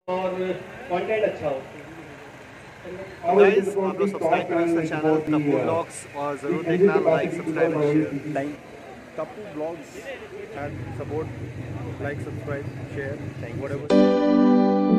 और कंटेंट अच्छा हो। गाइस आप लोग सब्सक्राइब करना चैनल टप्पू ब्लॉग्स और ज़रूर देखना, like subscribe and share. Tappu blogs and support, like subscribe share whatever.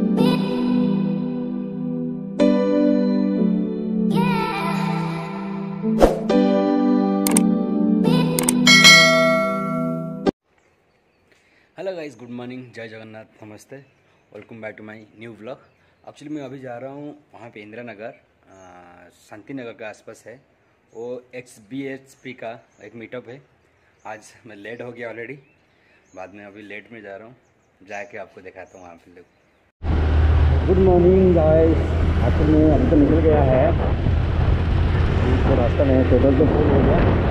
Hello guys, good morning, जय जगन्नाथ, नमस्ते, welcome back to my new vlog. Actually मैं अभी जा रहा हूँ वहाँ पे इंदिरा नगर, शांति नगर के आसपास है। वो XBHP का एक मीटअप है। आज मैं लेट हो गया ऑलरेडी, बाद में अभी लेट में जा रहा हूँ, जाके आपको दिखाता हूँ वहाँ पे लोग। गुड मॉर्निंग गाइस, एक्चुअली अभी तो निकल गया है, तो रास्ता में टोटल तो फुल हो गया।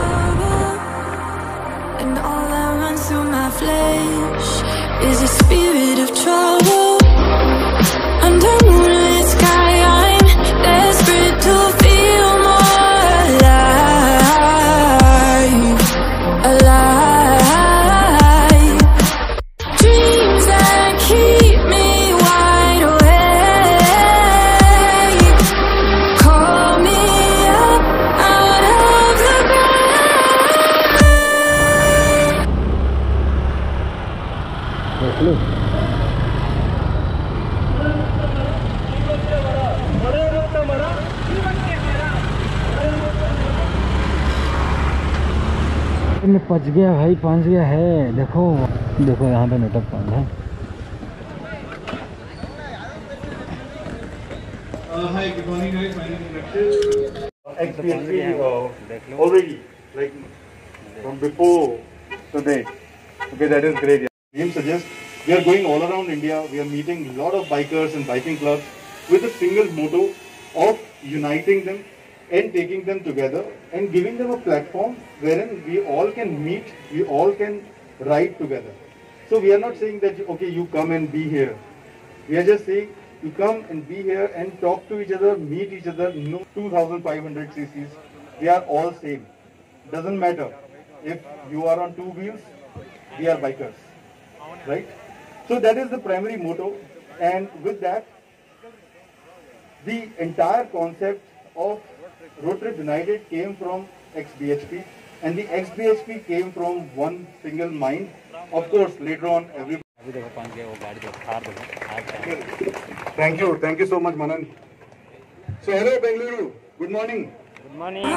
And all that runs through my flesh is a spirit of trouble. Under moonlit sky, I'm desperate to feel more alive, alive. Dreams that keep me wide awake, call me up out of the देख लो, मैं पहुंच गया भाई, पहुंच गया है। देखो देखो यहाँ पे मीटअप पॉइंट है। Hi, good morning guys. My name is Rakshit. XBHP already, like from before today. Okay, that is great. We suggest we are going all around India. We are meeting a lot of bikers and biking clubs with a single motto of uniting them and taking them together and giving them a platform wherein we all can meet, we all can ride together. So we are not saying that okay, you come and be here. We are just saying you come and be here and talk to each other, meet each other. No 2500 cc's. We are all same. Doesn't matter if you are on two wheels. We are bikers, right? So that is the primary motto, and with that, the entire concept of Road Trip United came from XBHP, and the XBHP came from one single mind. Of course, later on, everybody. अभी देखो पहुँच गया, वो गाड़ी देखो, थार देखो, Thar. Thank you so much, Manan. So hello, Bengaluru. Good morning. Good morning.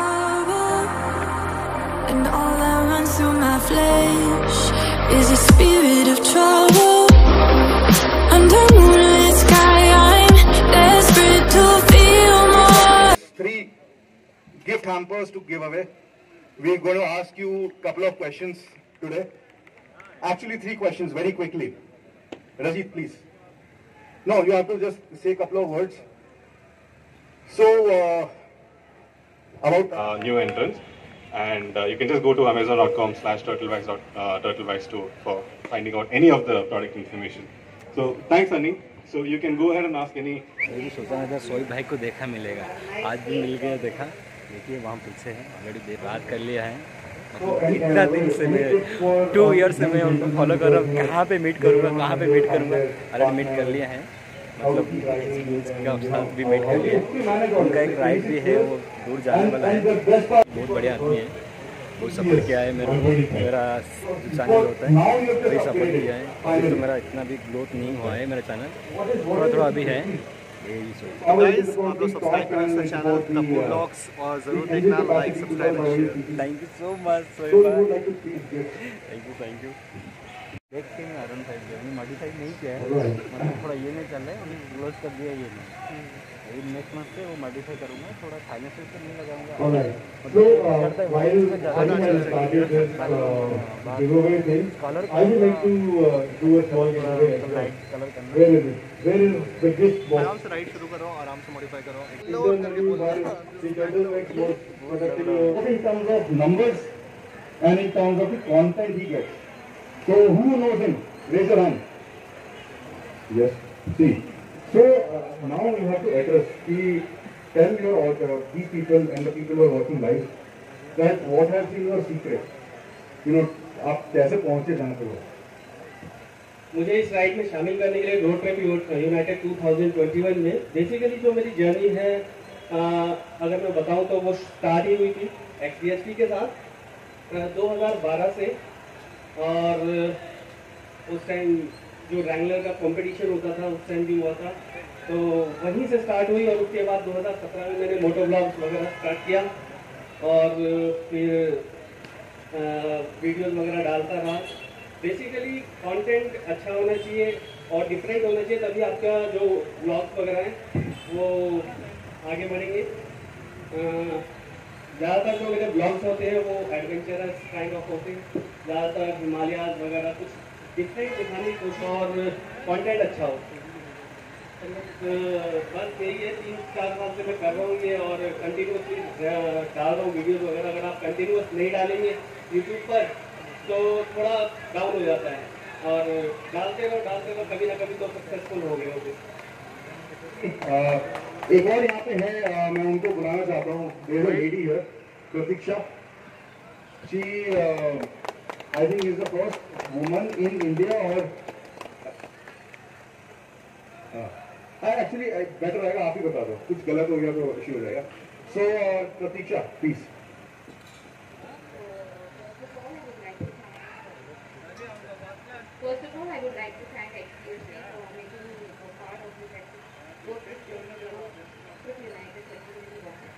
And all that runs through my flesh is a spirit of trouble. Under moonlit sky, I'm desperate to feel more. 3 gift hampers to give away. We're going to ask you a couple of questions today. Actually, 3 questions very quickly. Rajit, please. No, you have to just say a couple of words. So, about new entrants, and you can just go to amazon.com/turtlewax store for finding out any of the product information. So thanks, Sunny. So you can go ahead and ask any. मैं भी सोचा था सोई भाई को देखा मिलेगा, आज भी मिल गया। देखा, देखिए वहाँ पीछे है, ऑलरेडी बात कर लिया है। मतलब इतना दिन से मैं 2 ईयर से मैं उनको फॉलो कर रहा हूँ, कहाँ पे मीट करूँगा, कहाँ पे मीट करूँगा। ऑलरेडी मीट कर लिया है, मतलब का साथ भी मीट कर लिया। उनका एक राइड भी है, वो दूर जाने वाला है। बहुत बढ़िया आदमी है, बहुत सपोर्ट किया है मेरे को। मेरा जो चैनल होता है वही सपोर्ट किया है। अभी तो मेरा इतना भी ग्रोथ नहीं हुआ है, मेरा चैनल थोड़ा थोड़ा अभी है। यही सोच। गाइस आप लोग सब्सक्राइब करना चैनल टप्पू ब्लॉग्स और ज़रूर देखना, like subscribe and share. Thank you so much सोई भाई, थैंक यू। देखते हैं आयरन साइड जो अभी मॉडिफाई नहीं किया है, मतलब थोड़ा ये नहीं चल रहा है, उन्हें क्लोज कर दिया ये नहीं। अभी नेक्स्ट मंथ से वो मॉडिफाई करूँगा, थोड़ा फाइनेंस तो नहीं लगाऊंगा। So, while colour I would like to do a small giveaway. Light colour करना। Where is it? Where is the gift box? आराम से राइड शुरू करो, आराम से मॉडिफाई करो। The Turtlewax was in terms of numbers and in terms of the content he gets. So who knows him? Raise your hand. Yes. See. So now you have to address. Tell these people and the people who are watching live that what has been your secret. You know, आप कैसे पहुंचे जहाँ पे हो? मुझे इस ride में शामिल करने के लिए रोड ट्रिप यूनाइटेड 2021 में बेसिकली जो मेरी जर्नी है अगर मैं बताऊं तो वो स्टार्ट ही हुई थी XDSP के साथ 2012 से। और उस टाइम जो रैंगलर का कंपटीशन होता था उस टाइम भी हुआ था, तो वहीं से स्टार्ट हुई। और उसके बाद 2017 में मैंने मोटो ब्लॉग्स वगैरह स्टार्ट किया और फिर वीडियोस वगैरह डालता रहा। बेसिकली कंटेंट अच्छा होना चाहिए और डिफरेंट होना चाहिए, तभी आपका जो ब्लॉग्स वगैरह हैं वो आगे बढ़ेंगे। ज़्यादातर जो मेरे ब्लॉग्स होते हैं वो एडवेंचरस काइंड ऑफ होते हैं, ज़्यादातर हिमालयाज वगैरह कुछ डिफरेंट दिखाने की कोशिश और कंटेंट अच्छा हो। बस यही है, 3-4 साल से मैं कर रहा हूँ ये और कंटिन्यूसली डाल रहा हूँ वीडियोज़ वगैरह। अगर आप कंटिन्यूस नहीं डालेंगे यूट्यूब पर तो थोड़ा डाउन हो जाता है और डालते रहो कभी ना कभी तो सक्सेसफुल हो गए होंगे। एक और यहाँ पे है, मैं उनको बुलाना चाहता हूँ। There a lady here, Pratiksha. She I think is the first woman in India और एक्चुअली बेटर रहेगा आप ही बता दो, कुछ गलत हो गया तो इश्यू हो जाएगा। So Pratiksha please. First of all, I would like to thank XDSP for making me a part of this with United 2021.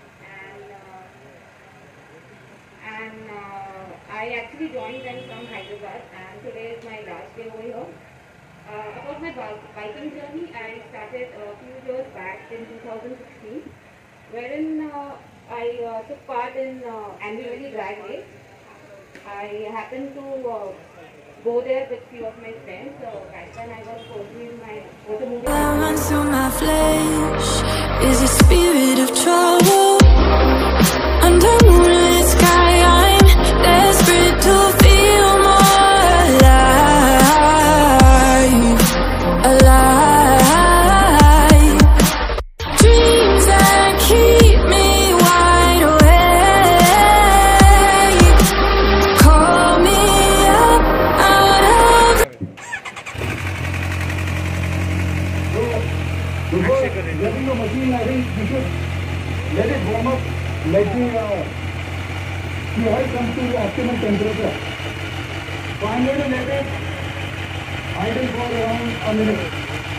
And I actually joined them from Hyderabad, and today is my last day over here. About my biking journey, I started a few years back in 2016, wherein I took part in Ambivali drag race. I happened to go there with few of my friends. So back then I was pursuing my automobile. That runs through my flesh is a spirit of trouble. Under moonlit sky, I'm desperate to feel more alive. Dreams that keep me wide awake. Call me up out of Before letting the machine, I think you should let it warm up, let the fuel come to the optimal temperature. So I'm going to let it idle for around a minute.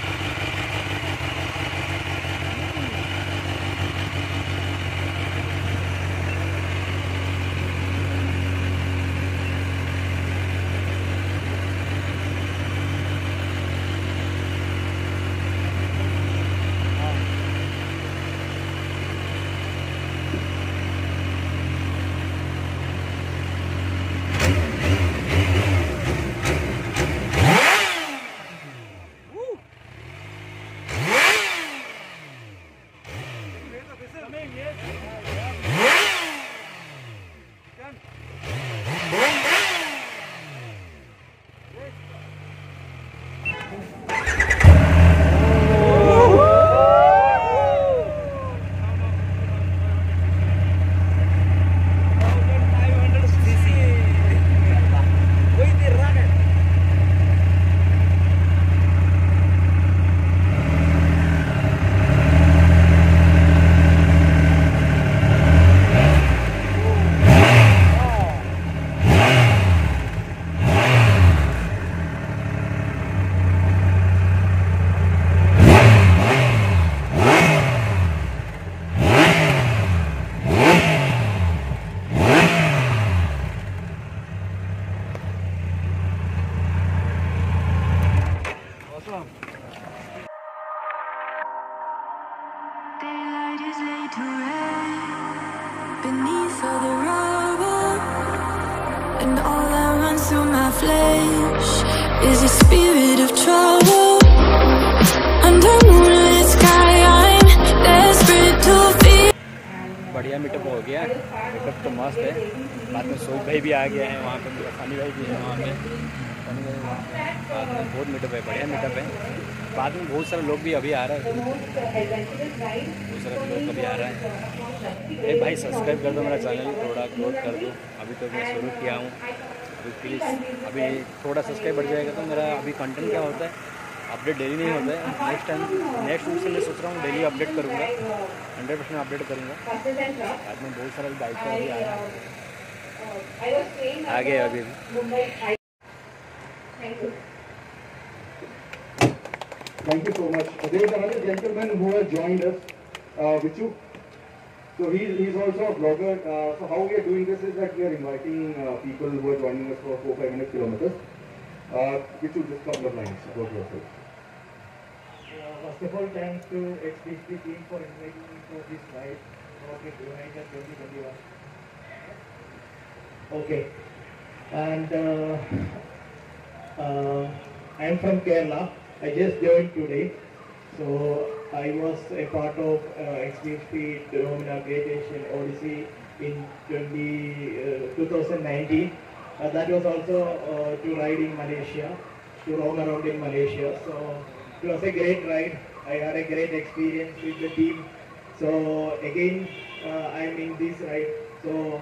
Daylight is laid to rest beneath all the rubble, and all that runs through my flesh is a spirit of trouble. Under moonlit sky, I'm desperate to feel. बढ़िया meetup हो गया, meetup तो मस्त है। बाद में सोच भाई भी आ गया है वहाँ पे, फनी भाई भी है वहाँ पे। बाद में बहुत मीटअप है, बढ़िया मीटअप है। बाद में बहुत सारे लोग भी अभी आ रहे हैं, बहुत सारे लोग अभी आ रहे हैं। भाई सब्सक्राइब कर दो मेरा चैनल, थोड़ा ग्रोथ कर दो। अभी तो मैं शुरू किया हूँ, अभी प्लीज़ अभी थोड़ा सब्सक्राइब बढ़ जाएगा तो मेरा अभी कंटेंट क्या होता है, अपडेट डेली नहीं होता है। नेक्स्ट वीक से मैं सोच रहा हूँ डेली अपडेट करूँगा, 100% अपडेट करूँगा। आज में बहुत सारा बाइक का भी आया आगे अभी Thank you so much. There is another gentleman who has joined us, Vichu. So he's also a blogger. So how we are doing this is that we are inviting people who are joining us for 400-500 kilometers. Vichu, just a couple of lines about yourself. First of all, thanks to XPHP team for inviting me for this ride for the United 2021. Okay, and I am from Kerala. I just joined today, so I was a part of XPHP Domina Great Asian Odyssey in 2019. That was also to ride in Malaysia, to roam around in Malaysia. So it was a great ride. I had a great experience with the team. So again, I'm in this ride. So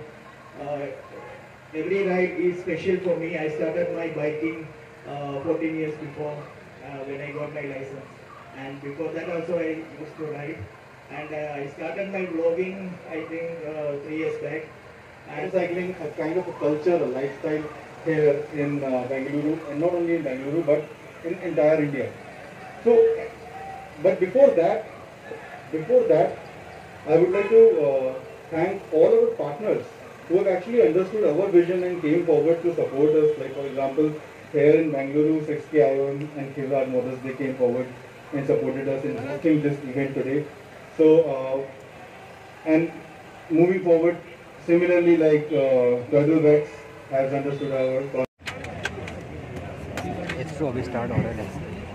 every ride is special for me. I started my biking 14 years before when I got my license. And before that also I used to ride. And I started my vlogging, I think 3 years back. And cycling a kind of a culture, a lifestyle here in Bengaluru, and not only in Bengaluru but in entire India. So, but before that, I would like to thank all our partners who have actually understood our vision and came forward to support us. Like for example, here in Bengaluru, 6K Ion and Khizar Motors, they came forward and supported us in hosting this event today. So, and moving forward, similarly like Vex has understood our it's true, अभी start हो रहा है।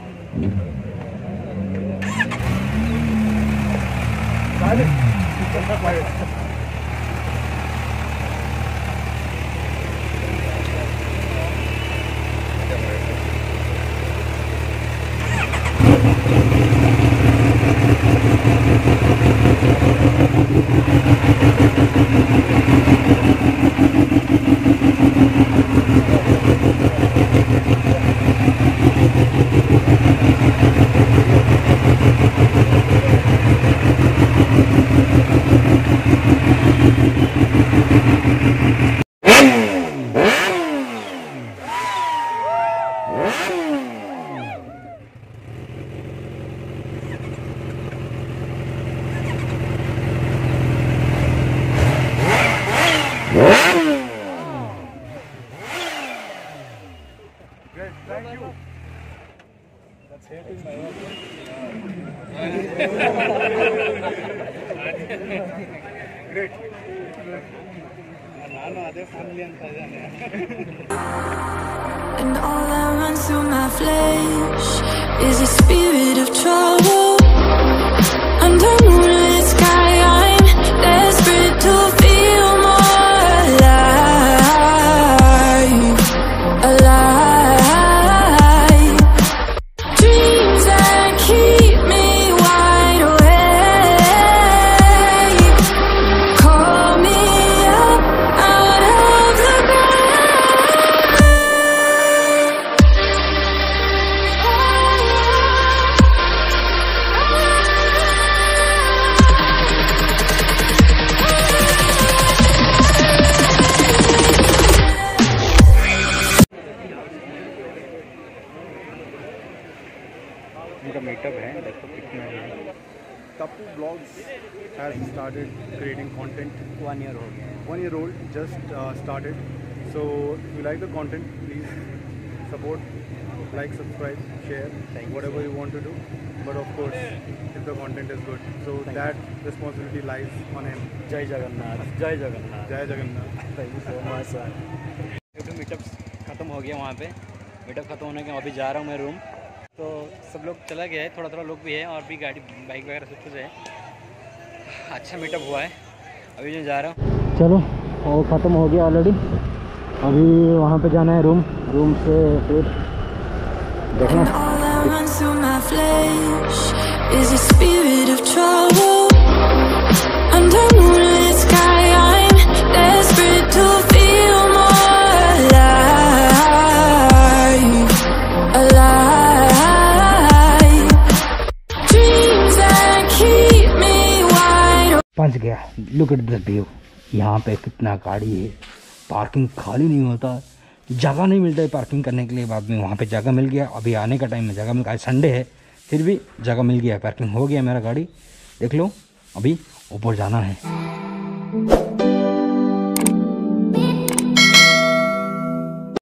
And all that runs through my flesh is a spirit of trouble. Under moonlit sky, I'm desperate to feel more alive, alive. Dreams that keep me wide awake, call me up out of the उनका meetup है, देखो कितना है। Tappu Vlogs has started creating content. 1 year हो गया है। 1 year old, just started. So if you like the content, please support, like, subscribe, share, whatever you want to do. But of course, if the content is good, so that responsibility lies on him. जय जगन्नाथ, जय Jagannath, Jai Jagannath. Thank you so much sir. Meetup ख़त्म हो गया वहाँ पे। Meetup ख़त्म होने के अभी जा रहा हूँ मैं रूम। तो सब लोग चला गया है, थोड़ा लोग भी है और भी गाड़ी बाइक वगैरह सब कुछ है। अच्छा मीटअप हुआ है, अभी जो जा रहा हूँ। चलो वो ख़त्म हो गया ऑलरेडी, अभी वहाँ पे जाना है रूम से फिर देखना। Under moonlit sky, I'm desperate to feel more alive. पहुंच गया। लुक एट द व्यू, यहाँ पे कितना गाड़ी है, पार्किंग खाली नहीं होता, जगह नहीं मिलता है पार्किंग करने के लिए। बाद में वहाँ पे जगह मिल गया, अभी आने का टाइम में जगह मिल गया, आज संडे है फिर भी जगह मिल गया, पार्किंग हो गया मेरा गाड़ी। देख लो, अभी ऊपर जाना है।